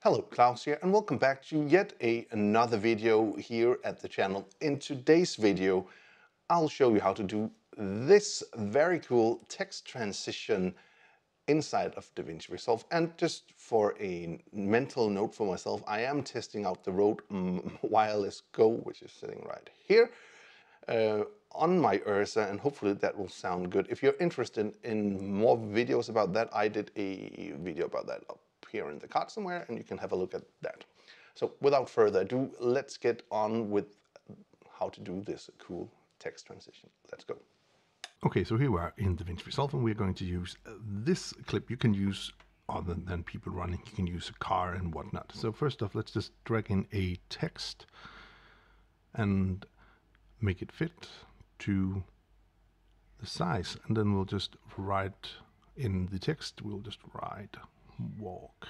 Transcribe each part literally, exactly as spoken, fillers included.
Hello, Klaus here, and welcome back to yet a, another video here at the channel. In today's video, I'll show you how to do this very cool text transition inside of Davinci Resolve. And just for a mental note for myself, I am testing out the Rode Wireless Go, which is sitting right here, uh, on my Ursa, and hopefully that will sound good. If you're interested in more videos about that, I did a video about that up here in the card somewhere, and you can have a look at that. So without further ado, let's get on with how to do this cool text transition. Let's go. Okay, so here we are in Davinci Resolve, and we're going to use uh, this clip. You can use, other than people running, you can use a car and whatnot. So first off, let's just drag in a text and make it fit to the size, and then we'll just write in the text, we'll just write walk,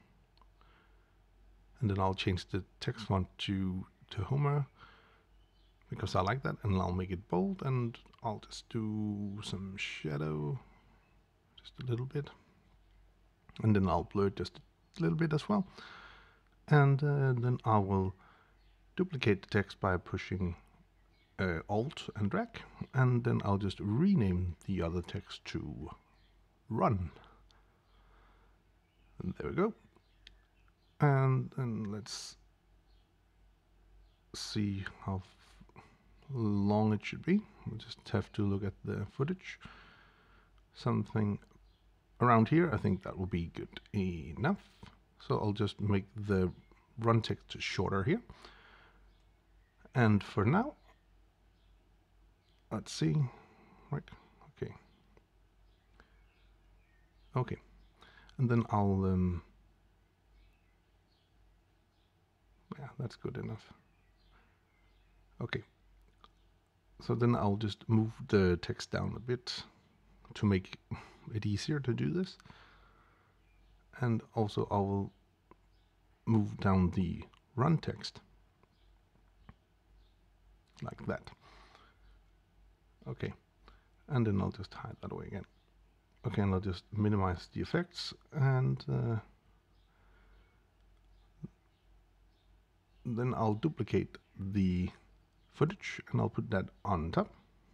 and then I'll change the text font to to Homer because I like that, and I'll make it bold, and I'll just do some shadow just a little bit, and then I'll blur it just a little bit as well, and uh, then I will duplicate the text by pushing uh, Alt and drag, and then I'll just rename the other text to run. And there we go. And then let's see how long it should be. We'll just have to look at the footage. Something around here, I think that will be good enough. So I'll just make the run text shorter here. And for now, let's see, right, okay. Okay, and then I'll, um, yeah, that's good enough. Okay, so then I'll just move the text down a bit to make it easier to do this. And also I will move down the run text like that. Okay, and then I'll just hide that away again. Okay, and I'll just minimize the effects, and uh, then I'll duplicate the footage and I'll put that on top.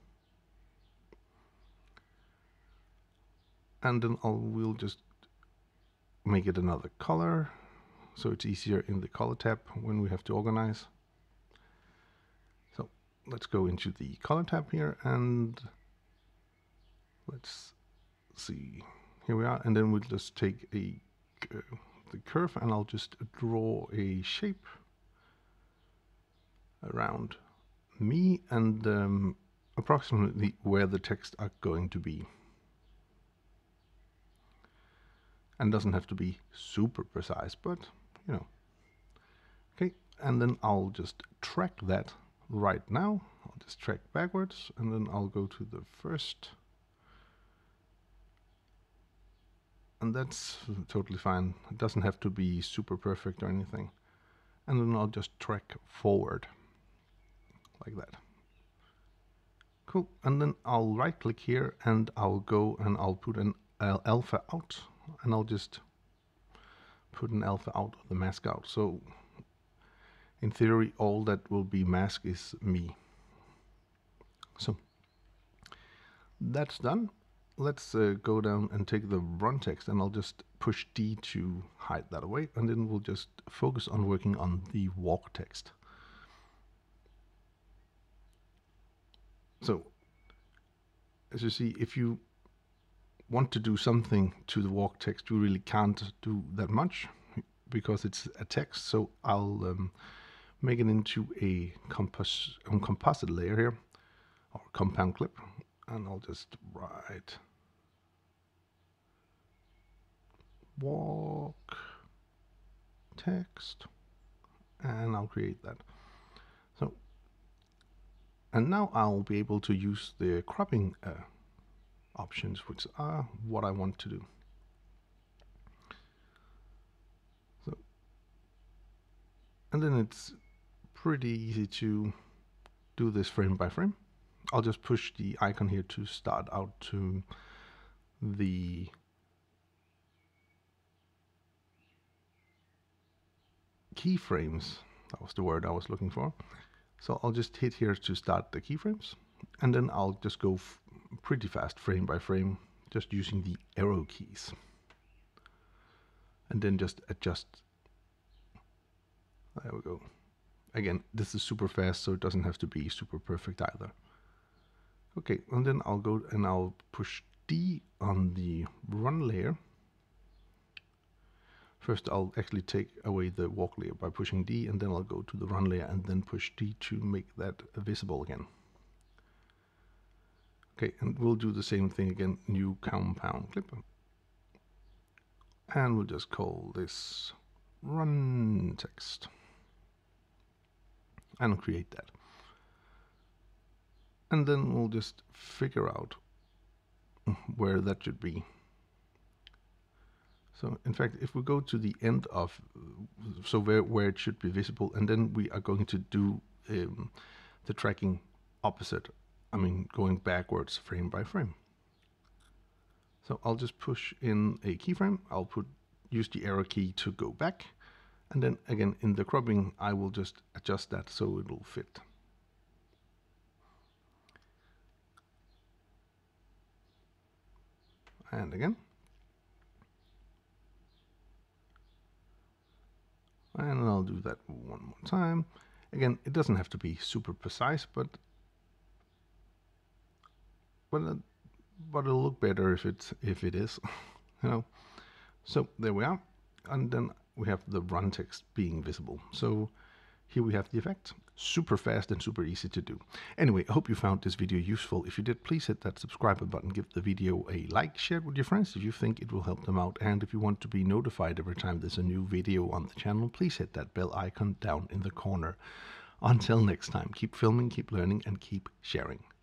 And then I'll we'll just make it another color, so it's easier in the color tab when we have to organize. So let's go into the color tab here, and let's see, here we are, and then we'll just take a uh, the curve, and I'll just draw a shape around me and um, approximately where the text are going to be. And doesn't have to be super precise, but you know. Okay, and then I'll just track that right now. I'll just track backwards, and then I'll go to the first, and that's totally fine. It doesn't have to be super perfect or anything. And then I'll just track forward like that. Cool, and then I'll right click here, and I'll go and I'll put an alpha out, and I'll just put an alpha out of the mask out. So in theory, all that will be mask is me. So that's done. Let's uh, go down and take the run text, and I'll just push D to hide that away, and then we'll just focus on working on the walk text. So as you see, if you want to do something to the walk text, you really can't do that much because it's a text. So I'll um, make it into a compos um, composite layer here, or compound clip, and I'll just write walk text, and I'll create that. So, and now I'll be able to use the cropping uh, options, which are what I want to do. So, and then it's pretty easy to do this frame by frame. I'll just push the icon here to start out to the keyframes. That was the word I was looking for. So I'll just hit here to start the keyframes, and then I'll just go f pretty fast frame by frame, just using the arrow keys. And then just adjust. There we go. Again, this is super fast, so it doesn't have to be super perfect either. Okay, and then I'll go and I'll push D on the run layer. First, I'll actually take away the walk layer by pushing D, and then I'll go to the run layer and then push D to make that visible again. Okay, and we'll do the same thing again, new compound clip. And we'll just call this run text and create that. And then we'll just figure out where that should be. So in fact, if we go to the end of, so where, where it should be visible, and then we are going to do um, the tracking opposite. I mean, going backwards frame by frame. So I'll just push in a keyframe. I'll put use the arrow key to go back. And then again, in the cropping, I will just adjust that so it'll fit. And again. And I'll do that one more time. Again, it doesn't have to be super precise, but but uh, but it'll look better if it's if it is, you know. So there we are, and then we have the run text being visible. So here we have the effect. Super fast and super easy to do. Anyway, I hope you found this video useful. If you did, please hit that subscribe button, give the video a like, share it with your friends if you think it will help them out. And if you want to be notified every time there's a new video on the channel, please hit that bell icon down in the corner. Until next time, keep filming, keep learning, and keep sharing.